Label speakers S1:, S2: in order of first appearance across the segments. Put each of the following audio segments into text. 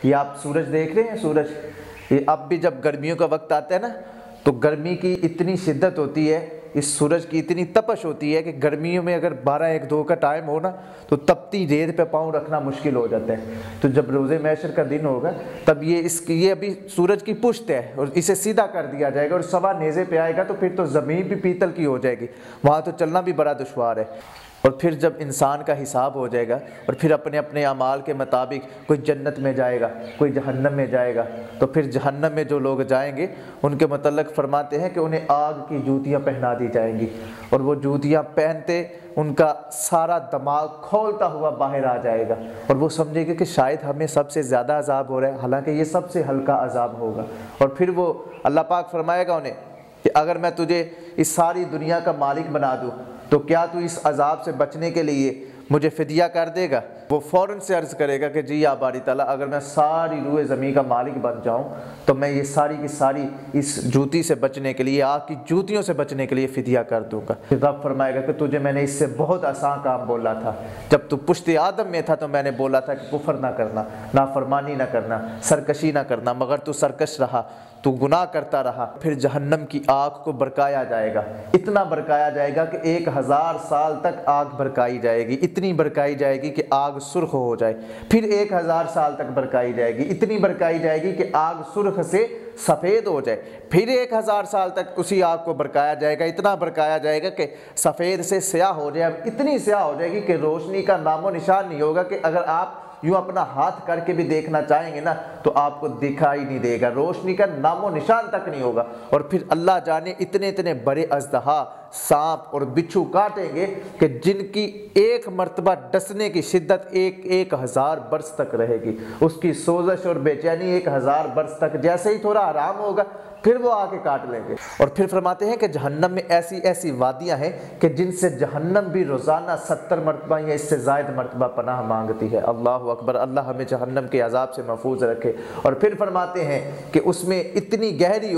S1: یہ آپ سورج دیکھ رہے ہیں، سورج یہ اب بھی جب گرمیوں کا وقت آتا ہے نا تو گرمی کی اتنی شدت ہوتی ہے، اس سورج کی اتنی تپش ہوتی ہے کہ گرمیوں میں اگر 12-1-2 کا ٹائم ہو نا تو تپتی ریت پہ پاؤں رکھنا مشکل ہو جاتا ہے۔ تو جب روز محشر کا دن ہوگا تب یہ ابھی سورج کی پشت ہے اور اسے سیدھا کر دیا جائے گا اور سوا نیزے پہ آئے گا تو پھر تو زمین بھی پیتل کی ہو جائے گی، وہاں تو چلنا بھی بڑا دشوار ہے۔ اور پھر جب انسان کا حساب ہو جائے گا اور پھر اپنے اپنے اعمال کے مطابق کوئی جنت میں جائے گا، کوئی جہنم میں جائے گا، تو پھر جہنم میں جو لوگ جائیں گے ان کے متعلق فرماتے ہیں کہ انہیں آگ کی جوتیاں پہنا دی جائیں گی، اور وہ جوتیاں پہنتے ان کا سارا دماغ کھولتا ہوا باہر آ جائے گا اور وہ سمجھے گا کہ شاید ہمیں سب سے زیادہ عذاب ہو رہا ہے، حالانکہ یہ سب سے ہلکا عذاب ہوگا۔ اور پھر وہ اللہ پاک فرمائے گا انہیں کہ اگر میں تجھے اس ساری دنیا کا مالک بنا دوں تو کیا تو اس عذاب سے بچنے کے لیے مجھے فدیہ کر دے گا؟ وہ فوراً سے عرض کرے گا کہ جی یا باری تعالیٰ، اگر میں ساری روئے زمین کا مالک بن جاؤں تو میں یہ ساری کی ساری اس جوتی سے بچنے کے لیے، آگ کی جوتیوں سے بچنے کے لیے فدیہ کر دوں گا۔ پھر رب فرمائے گا کہ تجھے میں نے اس سے بہت آسان کام بولا تھا، جب تو پشت آدم میں تھا تو میں نے بولا تھا کہ کفر نہ کرنا، نافرمانی نہ کرنا، سرکشی نہ کرنا، مگر تو سرکش رہا، تو گناہ کرتا رہا۔ پھر جہنم کی آگ کو برکایا جائے گا، اتنا برکایا جائے گا کہ 1000 سال تک آگ برکائی جائے گی، اتنی برکائی جائے گی کہ آگ سرخ ہو جائے۔ پھر 1000 سال تک برکائی جائے گی، اتنی برکائی جائے گی کہ آگ سرخ سے سفید ہو جائے۔ پھر 1000 سال تک اسی آگ کو برکایا جائے گا، اتنا برکایا جائے گا کہ سفید سے سیاہ ہو جائے، اب اتنی سیاہ ہو جائے گی کہ روشنی کا نام و نشان نہیں ہوگا، کہ اگر آپ یوں اپنا ہاتھ کر کے بھی دیکھنا چاہیں گے نا تو آپ کو دکھائی نہیں دے گا، روشنی کا نام و نشان تک نہیں ہوگا۔ اور پھر اللہ جانے اتنے اتنے بڑے اژدہا، سانپ اور بچھو کاٹیں گے کہ جن کی ایک مرتبہ ڈسنے کی شدت 1000 برس تک رہے گی، اس کی سوزش اور بے چینی 1000 برس تک، جیسے ہی تھوڑا آرام ہوگا پھر وہ آ کے کاٹ لیں گے۔ اور پھر فرماتے ہیں کہ جہنم میں ایسی ایسی وادیاں ہیں کہ جن سے جہنم بھی روزانہ 70 مرتبہ یا اس سے زائد مرتبہ پناہ مانگتی ہے۔ اللہ اکبر، اللہ ہمیں جہنم کے عذاب سے محفوظ رکھے۔ اور پھر فرماتے ہیں کہ اس میں اتنی گہری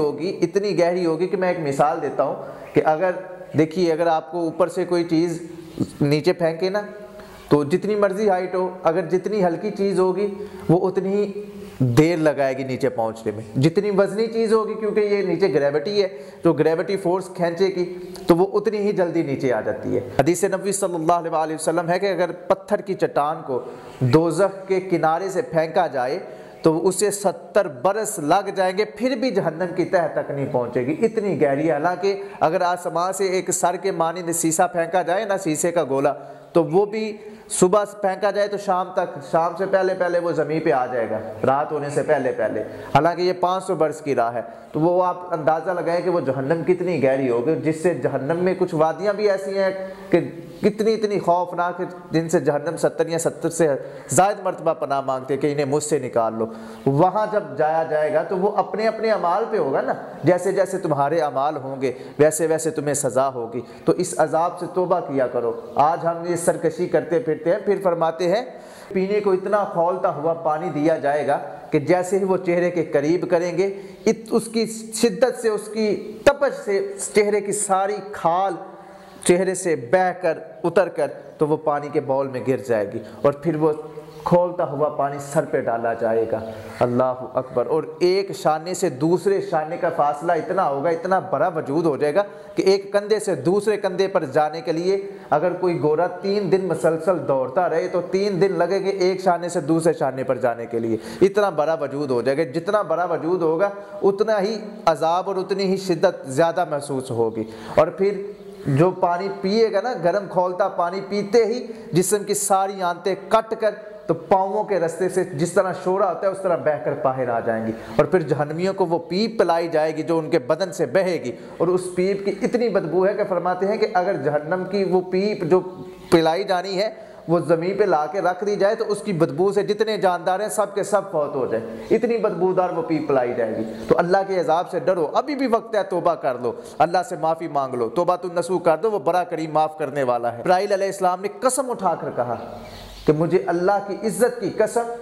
S1: ہوگی کہ میں ایک مثال دیتا ہوں کہ اگر دیکھیے، اگر آپ کو اوپر سے کوئی چیز نیچے پھینکے نا تو جتنی مرضی ہائٹ ہو، اگر جتنی ہلکی چیز ہوگی وہ اتنی ہی دیر لگائے گی نیچے پہنچنے میں، جتنی وزنی چیز ہوگی، کیونکہ یہ نیچے گریوٹی ہے تو گریوٹی فورس کھینچے گی تو وہ اتنی ہی جلدی نیچے آ جاتی ہے۔ حدیث نبوی صلی اللہ علیہ وسلم ہے کہ اگر پتھر کی چٹان کو دوزخ کے کنارے سے پھینکا جائے تو اسے 70 برس لگ جائیں گے، پھر بھی جہنم کی تہہ تک نہیں پہنچے گی، اتنی گہری ہے۔ حالانکہ اگر آسمان سے ایک سر کے مانند سیسا پھینکا جائے نا، شیشے کا گولا، تو وہ بھی صبح پھینکا جائے تو شام تک، شام سے پہلے وہ زمین پہ آ جائے گا، رات ہونے سے پہلے۔ حالانکہ یہ 500 برس کی راہ ہے، تو وہ آپ اندازہ لگائیں کہ وہ جہنم کتنی گہری ہوگی، جس سے جہنم میں کچھ وادیاں بھی ایسی ہیں کہ اتنی خوفناک، جن سے جہنم 70 یا 70 سے زائد مرتبہ پناہ مانگتے کہ انہیں مجھ سے نکال لو۔ وہاں جب جایا جائے گا تو وہ اپنے اپنے اعمال پہ ہوگا نا، جیسے جیسے تمہارے اعمال ہوں گے ویسے ویسے تمہیں سزا ہوگی۔ تو اس عذاب سے توبہ کیا کرو، آج ہم یہ سرکشی کرتے پھرتے ہیں۔ پھر فرماتے ہیں پینے کو اتنا کھولتا ہوا پانی دیا جائے گا کہ جیسے ہی وہ چہرے کے قریب کریں گے، اس کی شدت سے، اس کی تپش سے چہرے کی ساری کھال چہرے سے بہہ کر اتر کر تو وہ پانی کے باؤل میں گر جائے گی، اور پھر وہ کھولتا ہوا پانی سر پہ ڈالا جائے گا۔ اللہ اکبر۔ اور ایک شانے سے دوسرے شانے کا فاصلہ اتنا ہوگا، اتنا بڑا وجود ہو جائے گا کہ ایک کندھے سے دوسرے کندھے پر جانے کے لیے اگر کوئی گورا 3 دن مسلسل دوڑتا رہے تو 3 دن لگے گے ایک شانے سے دوسرے شانے پر جانے کے لیے، اتنا بڑا وجود ہو جائے گا۔ جتنا بڑا وجود ہوگا اتنا ہی عذاب اور اتنی ہی شدت زیادہ محسوس ہوگی۔ اور پھر جو پانی پیے گا نا، گرم کھولتا پانی پیتے ہی جسم کی ساری آنتیں کٹ کر تو پاؤں کے رستے سے جس طرح شورا ہوتا ہے اس طرح بہہ کر باہر آ جائیں گی، اور پھر جہنمیوں کو وہ پیپ پلائی جائے گی جو ان کے بدن سے بہے گی، اور اس پیپ کی اتنی بدبو ہے کہ فرماتے ہیں کہ اگر جہنم کی وہ پیپ جو پلائی جانی ہے وہ زمین پہ لا کے رکھ دی جائے تو اس کی بدبو سے جتنے جاندار ہیں سب کے سب فوت ہو جائیں، اتنی بدبودار وہ پیپ پلائی جائے گی۔ تو اللہ کے عذاب سے ڈرو، ابھی بھی وقت ہے، توبہ کر لو، اللہ سے معافی مانگ لو، توبہ النصوح کر دو، وہ بڑا کریم معاف کرنے والا ہے۔ اسرائیل علیہ السلام نے قسم اٹھا کر کہا کہ مجھے اللہ کی عزت کی قسم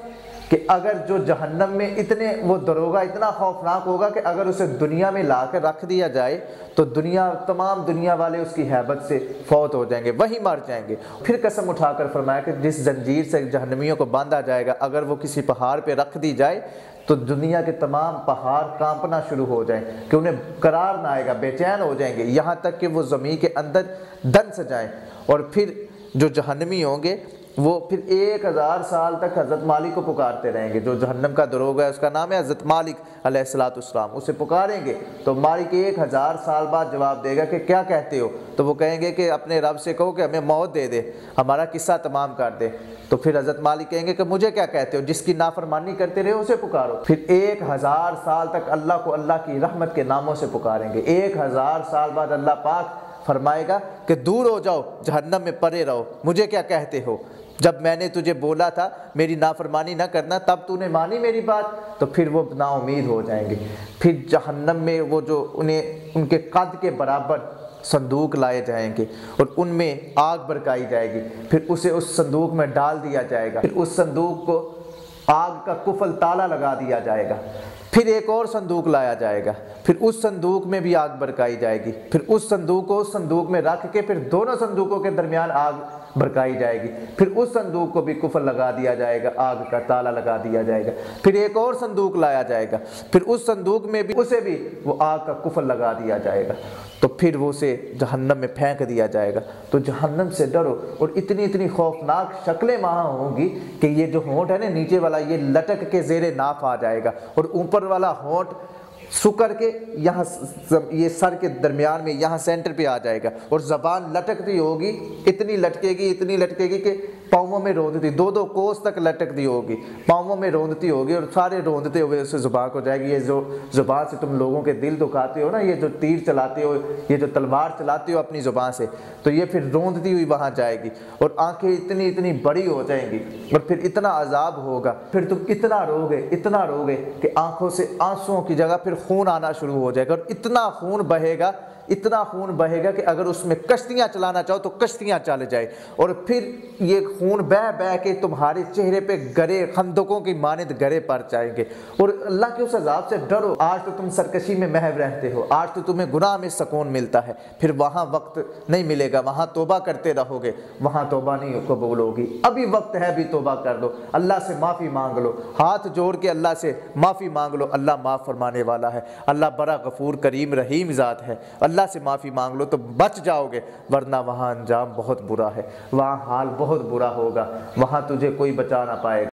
S1: کہ اگر جو جہنم میں اتنے وہ دروغہ اتنا خوفناک ہوگا کہ اگر اسے دنیا میں لا کر رکھ دیا جائے تو تمام دنیا والے اس کی ہیبت سے فوت ہو جائیں گے، وہی مر جائیں گے۔ پھر قسم اٹھا کر فرمایا کہ جس زنجیر سے جہنمیوں کو باندھا جائے گا اگر وہ کسی پہاڑ پہ رکھ دی جائے تو دنیا کے تمام پہاڑ کانپنا شروع ہو جائیں کہ انہیں قرار نہ آئے گا، بے چین ہو جائیں گے، یہاں تک کہ وہ زمین کے اندر دنس جائیں۔ اور پھر جو جہنمی ہوں گے وہ پھر 1000 سال تک حضرت مالک کو پکارتے رہیں گے۔ جو جہنم کا دروغ ہے اس کا نام ہے حضرت مالک علیہ السلام، اسے پکاریں گے تو مالک 1000 سال بعد جواب دے گا کہ کیا کہتے ہو؟ تو وہ کہیں گے کہ اپنے رب سے کہو کہ ہمیں موت دے دے، ہمارا قصہ تمام کر دے۔ تو پھر حضرت مالک کہیں گے کہ مجھے کیا کہتے ہو؟ جس کی نافرمانی کرتے رہے اسے پکارو۔ پھر 1000 سال تک اللہ کو اللہ کی رحمت کے ناموں سے پکاریں گے۔ 1000 سال بعد اللہ پاک فرمائے گا کہ دور ہو جاؤ، جہنم میں پڑے رہو، مجھے کیا کہتے ہو؟ جب میں نے تجھے بولا تھا میری نافرمانی نہ کرنا تب تو نے مانی میری بات؟ تو پھر وہ نا امید ہو جائیں گے۔ پھر جہنم میں وہ جو ان کے قد کے برابر صندوق لائے جائیں گے اور ان میں آگ بھڑکائی جائے گی، پھر اسے اس صندوق میں ڈال دیا جائے گا، پھر اس صندوق کو آگ کا قفل تالا لگا دیا جائے گا، پھر ایک اور صندوق لایا جائے گا، پھر اس صندوق میں بھی آگ بھڑکائی جائے گی، پھر اس صندوق کو اس صندوق میں رکھ کے پھر دونوں صندوقوں کے درمیان آگ بھڑکائی جائے گی، پھر اس صندوق کو بھی قفل لگا دیا جائے گا، آگ کا تالا لگا دیا جائے گا، پھر ایک اور صندوق لایا جائے گا، پھر اس صندوق میں بھی اسے بھی وہ آگ کا قفل لگا دیا جائے گا، تو پھر وہ اسے جہنم میں پھینک دیا جائے گا۔ تو جہنم سے ڈرو، اور اتنی خوفناک شکلیں وہاں ہوں گی کہ یہ جو ہونٹ ہے نا نیچے والا یہ لٹک کے زیر ناف آ جائے گا، اور اوپر والا ہونٹ سکر کے یہاں یہ سر کے درمیان میں یہاں سینٹر پہ آ جائے گا، اور زبان لٹکتی ہوگی، اتنی لٹکے گی کہ پاؤں میں روندتی، 2 کوس تک لٹکتی ہوگی، پاؤں میں روندتی ہوگی، اور سارے روندتے ہوئے اسے زبان کو جائے گی۔ یہ جو زبان سے تم لوگوں کے دل دکھاتے ہو نا، یہ جو تیر چلاتے ہو، یہ جو تلوار چلاتے ہو اپنی زبان سے، تو یہ پھر روندتی ہوئی وہاں جائے گی، اور آنکھیں اتنی بڑی ہو جائیں گی، اور پھر اتنا عذاب ہوگا، پھر تم اتنا روگے کہ آنکھوں سے آنسوؤں کی جگہ پھر خون آنا شروع ہو جائے گا، اور اتنا خون بہے گا کہ اگر اس میں کشتیاں چلانا چاہو تو کشتیاں چل جائے، اور پھر یہ خون بہہ کے تمہارے چہرے پہ گرے خندقوں کی مانند گرے پڑ جائیں گے۔ اور اللہ کے اس عذاب سے ڈرو۔ آج تو تم سرکشی میں محو رہتے ہو، آج تو تمہیں گناہ میں سکون ملتا ہے، پھر وہاں وقت نہیں ملے گا، وہاں توبہ کرتے رہو گے، وہاں توبہ نہیں قبول ہوگی۔ ابھی وقت ہے، بھی توبہ کر لو، اللہ سے معافی مانگ لو، ہاتھ جوڑ کے اللہ سے معافی مانگ لو، اللہ معاف فرمانے والا ہے، اللہ بڑا غفور کریم رحیم ذات ہے، اللہ سے معافی مانگ لو تو بچ جاؤ گے، ورنہ وہاں انجام بہت برا ہے، وہاں حال بہت برا ہوگا، وہاں تجھے کوئی بچا نہ پائے گا۔